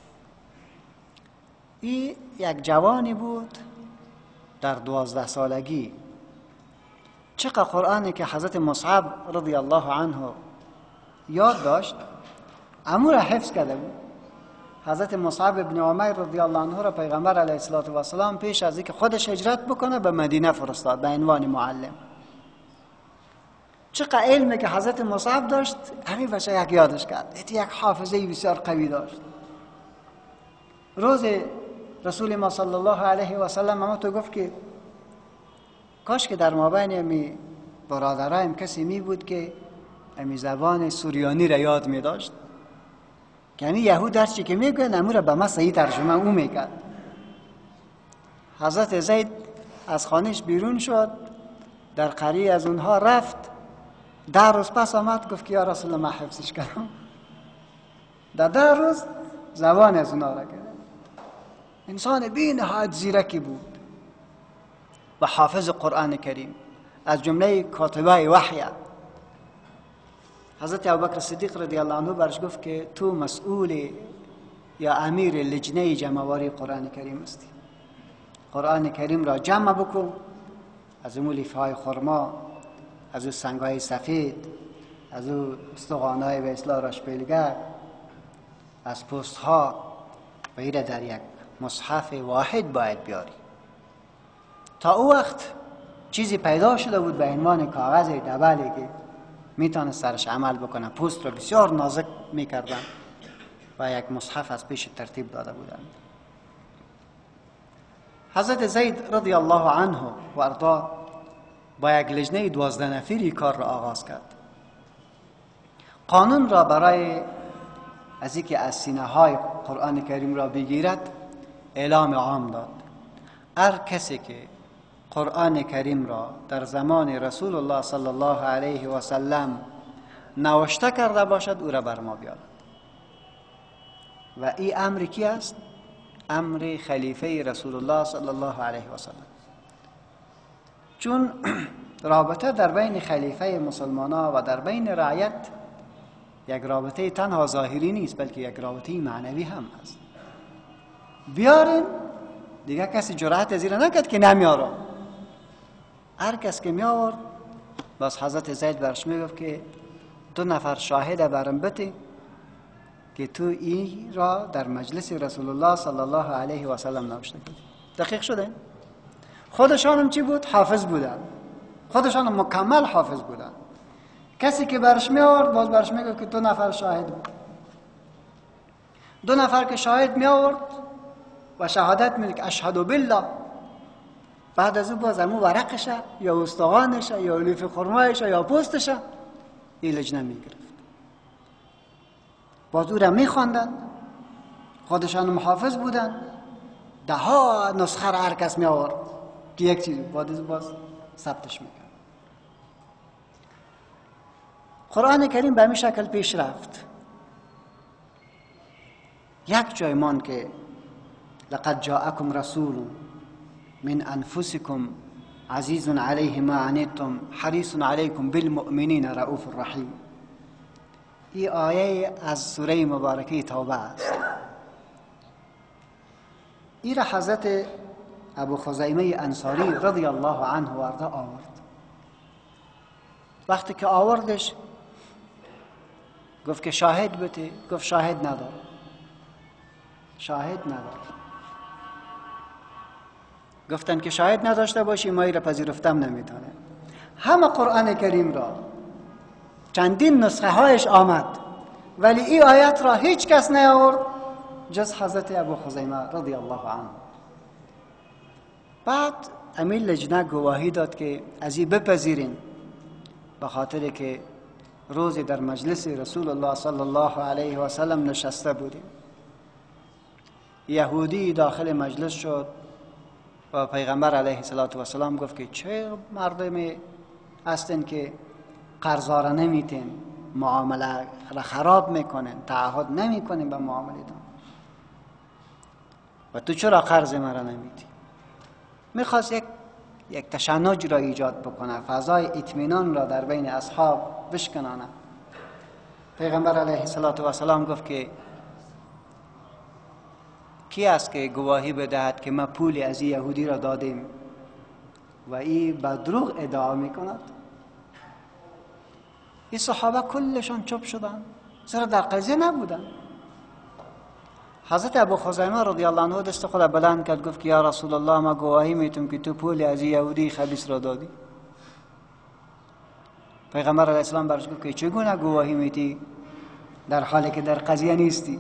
[SPEAKER 1] این یک جوانی بود در دوازده سالگی. چقدر قرآنی که حضرت مصعب رضی الله عنه یاد داشت امو را حفظ کرده بود. حضرت مصعب ابن عمیر رضی الله عنه را پیغمبر علیه السلام پیش از اینکه خودش هجرت بکنه به مدینه فرستاد به عنوان معلم. چقدر علمی که حضرت مصعب داشت همین بچه یک یادش کرد. یک حافظه بسیار قوی داشت. روز رسول ما صلی الله علیه و سلم اما تو گفت که کاش که در مابین می برادرایم کسی می بود که امی زبان سوریانی را یاد می داشت، یعنی یهود در چی که می گوید امو را به ما صحیح ترجمه او می کرد. حضرت زید از خانهش بیرون شد، در قریه از اونها رفت، ده روز پس آمد گفت که یا رسول الله من حفظش کردم. در ده روز زبان از اونها را کرد. انسان بی نهایت زیرکی بود و حافظ قرآن کریم، از جمله کاتبای وحی. حضرت ابوبکر صدیق رضی الله عنه برش گفت که تو مسئول یا امیر لجنه جمعواری قرآن کریم هستی. قرآن کریم را جمع بکن، از اون لیفهای خرما، از اون سنگهای سفید، از اون استخوانهای به اصلاح راشپیلگر از پست ها و ایره در یک مصحف واحد باید بیاری. تا او وقت چیزی پیدا شده بود به عنوان کاغذ دبلی که میتونه سرش عمل بکنه. پست را بسیار نازک میکردن و یک مصحف از پیش ترتیب داده بودند. حضرت زید رضی الله عنه و ارضا با یک لجنه دوازده نفری کار را آغاز کرد. قانون را برای از اینکه از سینه های قرآن کریم را بگیرد اعلام عام داد. هر کسی که قرآن کریم را در زمان رسول الله صلی الله علیه و سلم نوشته کرده باشد او را بر ما بیارد. و این امر کی است؟ امر خلیفه رسول الله صلی الله علیه و سلم. چون رابطه در بین خلیفه مسلمانان و در بین رعیت یک رابطه تنها ظاهری نیست، بلکه یک رابطه معنوی هم است. بیارین دیگه کسی جرأت زیر نکرد که نمیارم. هر کس که می آورد باز حضرت زید برش میگفت که دو نفر شاهد برم بده که تو این را در مجلس رسول الله صلی الله علیه و سلم نوشته کردی. دقیق شده؟ خودشان هم چی بود؟ حافظ بودن. خودشان هم مکمل حافظ بودن. کسی که برش می آورد باز برش میگفت که دو نفر شاهد بود. دو نفر که شاهد می آورد و شهادت میده که اشهد بالله، بعد از او باز همون ورقشه یا استخوانشه یا لیف خرمایشه یا پوستشه این لجنه میگرفت. باز او را میخواندن، خودشان محافظ بودن، ده ها نسخه را هر کس می آورد که یک چیز بعد از باز ثبتش میکرد. قرآن کریم به همین شکل پیش رفت. یک جای مان که لقد جاءکم رسول من انفسکم عزیز علیه ما عنیتم حریص علیکم بالمؤمنین رؤوف الرحیم. این آیه از سوره مبارکه توبه است. این را حضرت ابو خزیمه انصاری رضی الله عنه و ارضا آورد. وقتی که آوردش گفت که شاهد بده، گفت شاهد ندار. شاهد ندار. گفتن که شاهد نداشته باشی ما را پذیرفتم نمیتونه. همه قرآن کریم را چندین نسخه هایش آمد ولی این آیت را هیچ کس نیاورد جز حضرت ابو خزیمه رضی الله عنه. بعد امیر لجنه گواهی داد که از این بپذیرین، به خاطر که روزی در مجلس رسول الله صلی الله علیه و سلم نشسته بودیم. یهودی داخل مجلس شد و پیغمبر علیه السلام گفت که چه مردمی هستن که قرضا را نمیتین، معامله را خراب میکنن، تعهد نمیکنن به معامله دان و تو چرا قرض مرا نمیدی؟ میخواست یک یک تشنج را ایجاد بکنه، فضای اطمینان را در بین اصحاب بشکنانه. پیغمبر علیه السلام گفت که کی است که گواهی بدهد که ما پولی از این یهودی را دادیم و این به دروغ ادعا میکند؟ این صحابه کلشان چوب شدن، زیرا در قضیه نبودن. حضرت ابو خزیمه رضی الله عنه دست خود بلند کرد گفت که یا رسول الله ما گواهی میتیم که تو پولی از این یهودی خبیث را دادی. پیغمبر علیه السلام برش گفت که چگونه گواهی میتی در حالی که در قضیه نیستی؟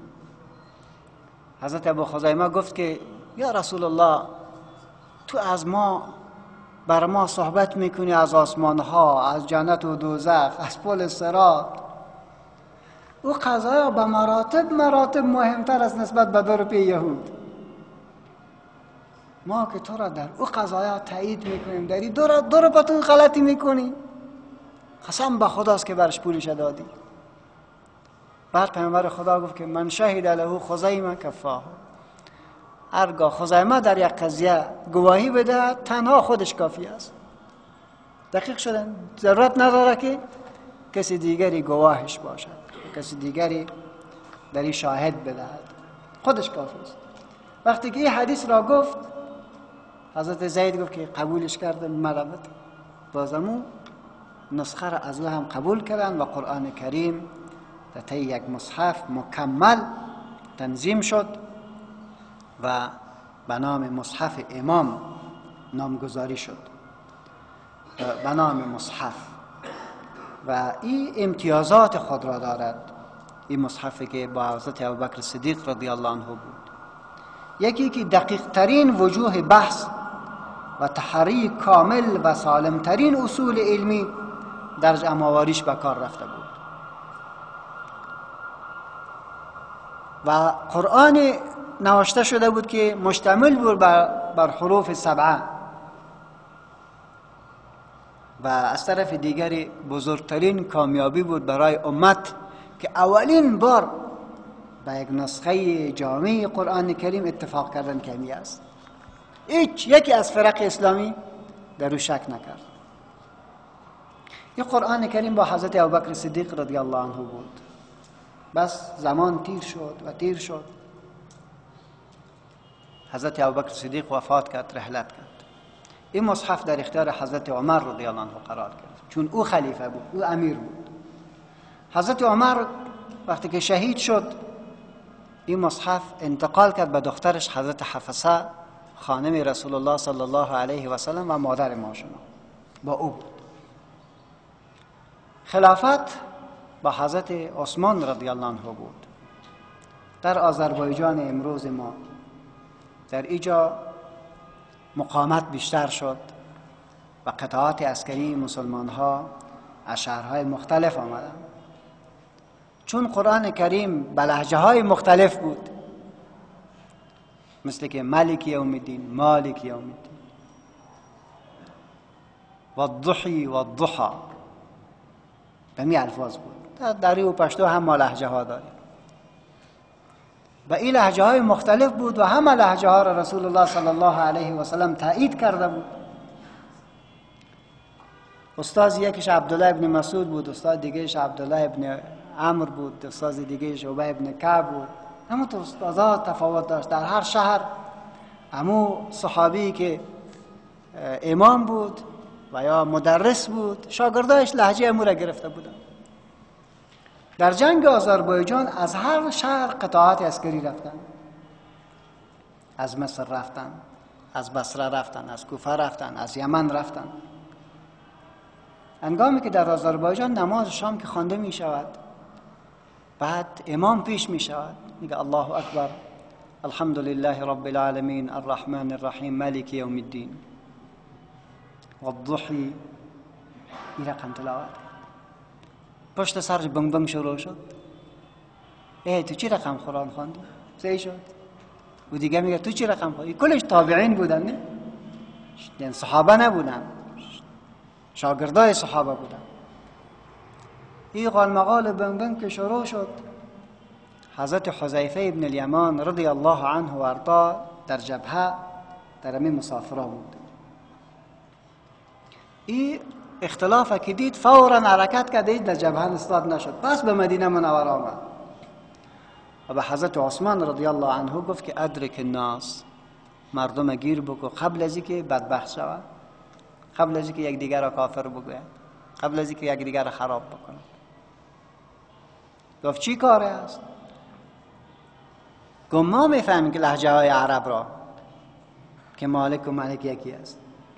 [SPEAKER 1] حضرت ابو خزیمه گفت که یا رسول الله تو از ما بر ما صحبت میکنی از آسمان ها، از جنت و دوزخ، از پل صراط. او قضایا به مراتب مراتب مهمتر است نسبت به دو روپیه یهود. ما که تو را در او قضایا تایید میکنیم، در این دو, دو روپیه تو غلطی میکنی، قسم به خداست که برش پولش دادی. بعد پیامبر خدا گفت که من شهید له خزیمه کفاه. هرگاه خزیمه در یک قضیه گواهی بده تنها خودش کافی است. دقیق شدن، ضرورت نداره که کسی دیگری گواهش باشد، کسی دیگری در این شاهد بدهد، خودش کافی است. وقتی که این حدیث را گفت حضرت زید گفت که قبولش کرده مرمت، بازمون نسخه را از او هم قبول کردن و قرآن کریم در طی یک مصحف مکمل تنظیم شد و به نام مصحف امام نامگذاری شد، به نام مصحف. و این امتیازات خود را دارد، این مصحفی که با حضرت ابوبکر صدیق رضی الله عنه بود. یکی که دقیق ترین وجوه بحث و تحریک کامل و سالم ترین اصول علمی در جمع‌آوریش به کار رفته بود. و قرآن نوشته شده بود که مشتمل بود بر, بر حروف سبعه. و از طرف دیگری بزرگترین کامیابی بود برای امت که اولین بار به یک نسخه جامع قرآن کریم اتفاق کردن کمی است. هیچ یکی از فرق اسلامی در او شک نکرد. این قرآن کریم با حضرت ابوبکر صدیق رضی الله عنه بود. بس زمان تیر شد و تیر شد. حضرت ابوبکر صدیق وفات کرد، رحلت کرد. این مصحف در اختیار حضرت عمر رضی الله عنه قرار گرفت، چون او خلیفه بود، او امیر بود. حضرت عمر وقتی که شهید شد، این مصحف انتقال کرد به دخترش حضرت حفصه خانم رسول الله صلی الله علیه و سلم و مادر ما شما، با او بود. خلافت با حضرت عثمان رضی الله عنه بود. در آذربایجان امروز ما در اینجا مقاومت بیشتر شد و قطعات عسکری مسلمان ها از شهرهای مختلف آمدند، چون قرآن کریم به لهجه های مختلف بود، مثل که مالک یوم الدین، مالک یوم الدین، و الضحی و الضحى، به می الفاظ بود. در دری و پشتو هم ما لهجه ها داریم و این لهجه های مختلف بود و همه لهجه ها را رسول الله صلی الله علیه و سلم تایید کرده بود. استاد یکیش عبدالله ابن مسعود بود، استاد دیگهش عبدالله ابن عمر بود، استاد دیگهش عبی ابن کعب بود. همون تو استادها تفاوت داشت. در هر شهر همون صحابی که امام بود و یا مدرس بود، شاگردایش لهجه امو را گرفته بودن. در جنگ آذربایجان از هر شهر قطعات عسکری رفتن، از مصر رفتن، از بصره رفتن، از کوفه رفتن، از یمن رفتن. هنگامی که در آذربایجان نماز شام که خوانده می شود، بعد امام پیش می شود، میگه الله اکبر، الحمد لله رب العالمین الرحمن الرحیم مالک یوم الدین و الضحی، این رقم تلاوت. پشت سرش بنگ بنگ شروع شد. ای تو چی رقم قرآن خواندی؟ سه شد. و دیگه میگه تو چی رقم خوندی؟ کلش تابعین بودن، نه؟ یعنی صحابه نبودن، شاگردای صحابه بودن. این قال مقال بنگ بنگ که شروع شد، حضرت حذیفه ابن الیمان رضی الله عنه و ارضاه در جبهه در همین مسافره بود. این اختلاف که دید فوراً حرکت کرد، در جبهه استاد نشد، پس به مدینه منوره آمد و به حضرت عثمان رضی الله عنه گفت که ادرک الناس، مردم گیر بگو قبل از اینکه بدبخت شود، قبل از اینکه یک دیگر را کافر بگوید، قبل از اینکه یک دیگر را خراب بکنه. گفت چی کاره است؟ گفت ما میفهمیم که لهجه های عرب را که مالک و ملک یکی است،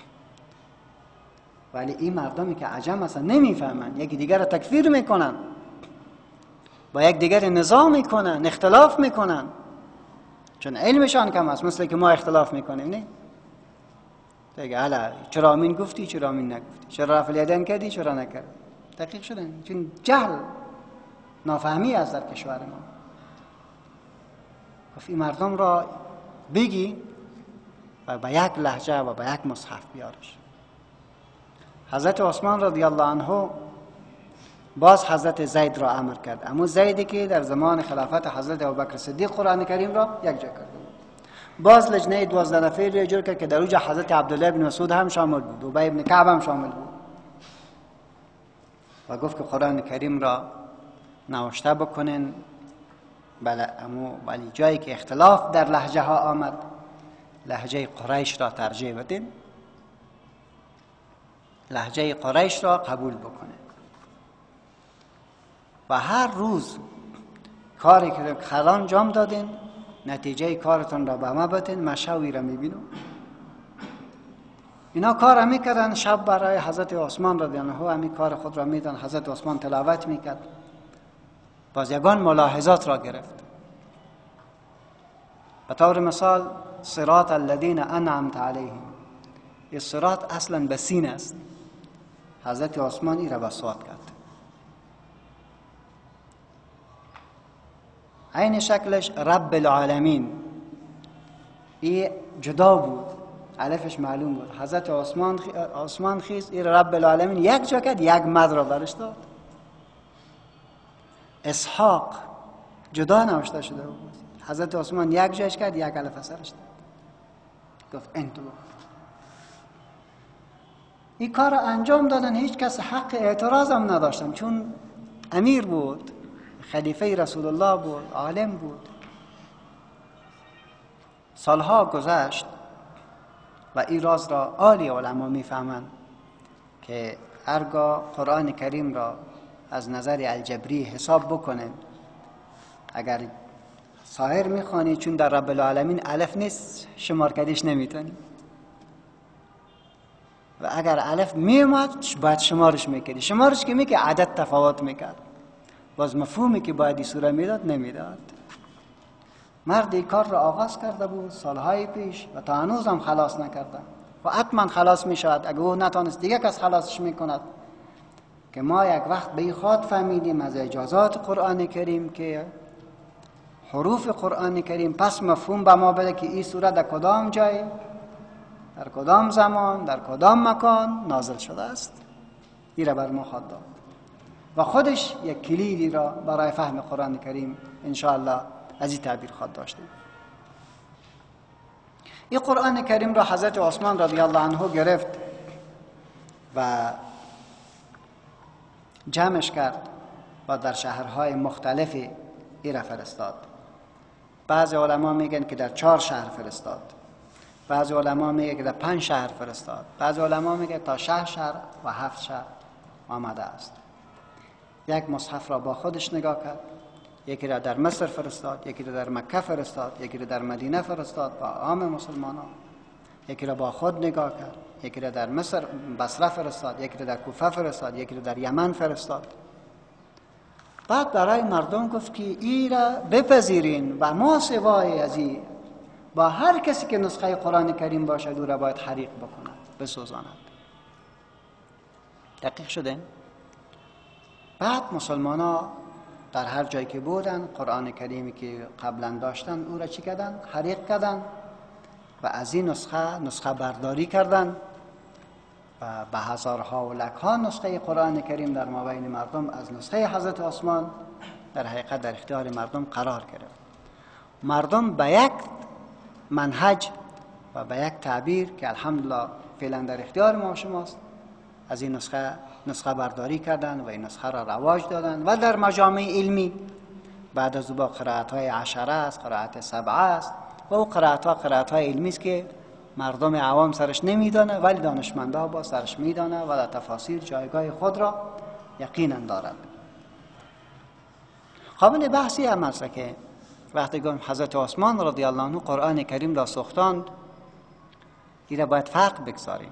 [SPEAKER 1] ولی این مردمی که عجم هستن نمیفهمن، یکی دیگر را تکفیر میکنن، با یک دیگر نظام میکنن، اختلاف میکنن، چون علمشان کم است، مثل که ما اختلاف میکنیم. نه دیگه حالا چرا امین گفتی، چرا امین نگفتی، چرا رفع الیدین کردی، چرا نکردی، دقیق شدن، چون جهل نافهمی است در کشور ما. گفت این مردم را بگی و به یک لهجه و به یک مصحف بیارش. حضرت عثمان رضی الله عنه باز حضرت زید را امر کرد، اما زیدی که در زمان خلافت حضرت ابوبکر صدیق قرآن کریم را یک جا کرد. باز لجنه دوازده نفری را جور کرد که در اوجه حضرت عبدالله ابن مسعود هم شامل بود، ابی ابن کعب هم شامل بود و گفت که قرآن کریم را نوشته بکنن. بله، اما ولی جایی که اختلاف در لهجه ها آمد، لهجه قریش را ترجیح بدین، لهجه قریش را قبول بکنه. و هر روز کاری که خلا انجام دادین نتیجه کارتون را به ما بتین، مشاوی را میبینم. اینا کار همی کردن، شب برای حضرت عثمان رضی الله عنه همی کار خود را میدن. حضرت عثمان تلاوت میکرد، باز یگان ملاحظات را گرفت. به طور مثال صراط الذین انعمت علیهم، این صراط اصلا به سین است، حضرت عثمان این را به صاد کرد. عین شکلش رب العالمین، این جدا بود، الفش معلوم بود. حضرت عثمان خی... عثمان خیز این رب العالمین یک جا کرد، یک مد را برش داد. اسحاق جدا نوشته شده بود، حضرت عثمان یک جاش کرد، یک الف سرش داد، گفت انتو. این کار را انجام دادن، هیچ کس حق اعتراض هم نداشتن، چون امیر بود، خلیفه رسول الله بود، عالم بود. سالها گذشت و این راز را عالی علما میفهمند که هرگاه قرآن کریم را از نظر الجبری حساب بکنن، اگر ساهر میخوانی چون در رب العالمین الف نیست شمار کردیش نمیتونی، و اگر الف میومد باید شمارش میکردی، شمارش که میکرد عدد تفاوت میکرد، باز مفهومی که باید این سوره میداد نمیداد. مرد این کار را آغاز کرده بود سالهای پیش و تا هنوز هم خلاص نکرده و حتما خلاص میشود. اگر او نتانست دیگه کس خلاصش میکند. که ما یک وقت به این خاط فهمیدیم از اجازات قرآن کریم که حروف قرآن کریم پس مفهوم به ما بده که این سوره در کدام جای، در کدام زمان، در کدام مکان نازل شده است. این را بر ما خواهد داد و خودش یک کلیدی را برای فهم قرآن کریم انشاءالله از این تعبیر خواهد داشتیم. این قرآن کریم را حضرت عثمان رضی الله عنه گرفت و جمعش کرد و در شهرهای مختلفی این را فرستاد. بعضی علما میگن که در چهار شهر فرستاد، بعضی علما میگن که در پنج شهر فرستاد، بعضی علما میگن تا شش شهر و هفت شهر آمده است. یک مصحف را با خودش نگاه کرد، یکی را در مصر فرستاد، یکی را در مکه فرستاد، یکی را در مدینه فرستاد با عام مسلمانان، یکی را با خود نگاه کرد، یکی را در مصر بصره فرستاد، یکی را در کوفه فرستاد، یکی را در یمن فرستاد. بعد برای مردم گفت که این را بپذیرین و ما سوای از این با هر کسی که نسخه قرآن کریم باشد او را باید حریق بکند، بسوزاند. دقیق شده؟ بعد مسلمان ها در هر جایی که بودن قرآن کریمی که قبلا داشتن او را چی کردن؟ حریق کردن و از این نسخه نسخه برداری کردن و به هزارها و لکها نسخه قرآن کریم در مابین مردم از نسخه حضرت عثمان در حقیقت در اختیار مردم قرار گرفت. مردم به یک منهج و به یک تعبیر که الحمدلله فعلا در اختیار ما شماست از این نسخه نسخه برداری کردن و این نسخه را رواج دادن و در مجامع علمی بعد از او با قرائت های عشره است، قرائت سبعه است و او قرائت ها قرائت های علمی است که مردم عوام سرش نمیدانه ولی دانشمندا با سرش میدانه و در تفاسیر جایگاه خود را یقینا دارد. قابل بحثی هم است که وقتی گفتم حضرت عثمان رضی الله عنه قرآن کریم را سوختاند، این را باید فرق بگذاریم.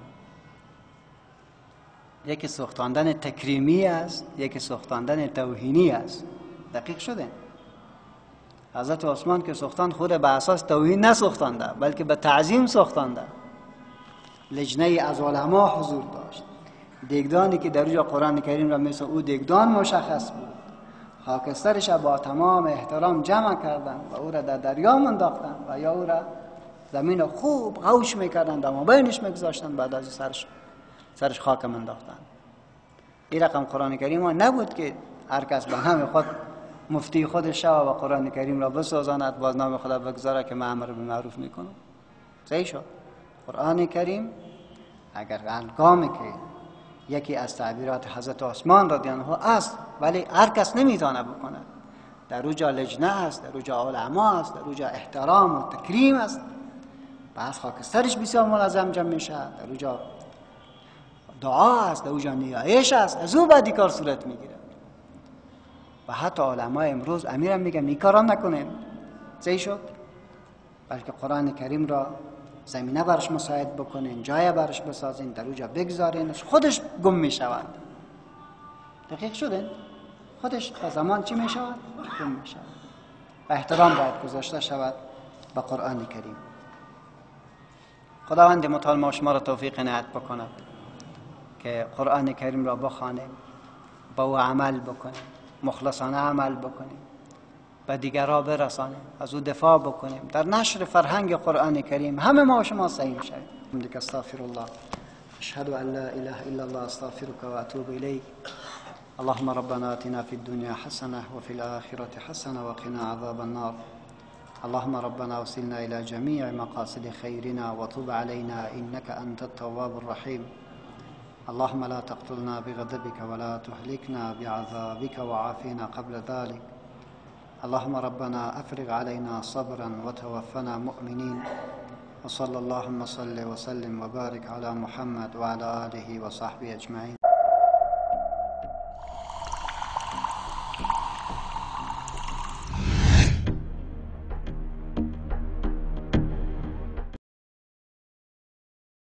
[SPEAKER 1] یکی سوختاندن تکریمی است، یکی سوختاندن توهینی است. دقیق شده؟ حضرت عثمان که سوختان خود به اساس توهین نسوختانده بلکه به تعظیم سوختانده. لجنه از علما حضور داشت، دیگدانی که در اونجا قرآن کریم را مثل او دیگدان مشخص بود، خاکسترش با تمام احترام جمع کردن و او را در دریا انداختن و یا او را زمین خوب غوش میکردن در مابینش میگذاشتن، بعد از سرش سرش خاک انداختن. این رقم قرآن کریم ها نبود که هر کس به نام خود مفتی خودش شود و قرآن کریم را بسوزاند باز نام خدا بگذاره که من امر به معروف میکنم. صحیح شد. قرآن کریم اگر هنگامی که یکی از تعبیرات حضرت عثمان رضی الله عنه است ولی هر کس نمیتونه بکنه، در اوجا لجنه است، در اوجا علما است، در اوجا احترام و تکریم است، بعض خاکسترش بسیار منظم جمع میشه، در اوجا دعا است، در اوجا نیایش است، از او بعدی کار صورت میگیره. و حتی علمای امروز امیرم میگن این کارا نکنیم. چی شد؟ بلکه قرآن کریم را زمینه برش مساعد بکنین، جای برش بسازین، در اوجا بگذارین، خودش گم میشود. دقیق شدین؟ خودش تا زمان چی میشود؟ گم میشود. و احترام باید گذاشته شود به قرآن کریم. خداوند متعال ما شما را توفیق عنایت بکند که قرآن کریم را بخوانیم، با او عمل بکنیم، مخلصانه عمل بکنیم، به دیگران برسانیم، از او دفاع بکنیم، در نشر فرهنگ قرآن کریم همه ما و شما سعی شویم. حمدک استغفر الله، اشهد ان لا اله الا الله، استغفرک و اتوب الیک. اللهم ربنا آتنا في الدنيا حسنة وفي الآخرة حسنة وقنا عذاب النار. اللهم ربنا وصلنا إلى جميع مقاصد خيرنا وتب علينا إنك أنت التواب الرحيم. اللهم لا تقتلنا بغضبك ولا تهلكنا بعذابك وعافنا قبل ذلك. اللهم ربنا أفرغ علينا صبرا وتوفنا مؤمنين. وصلى اللهم صل وسلم وبارك على محمد وعلى آله وصحبه أجمعين.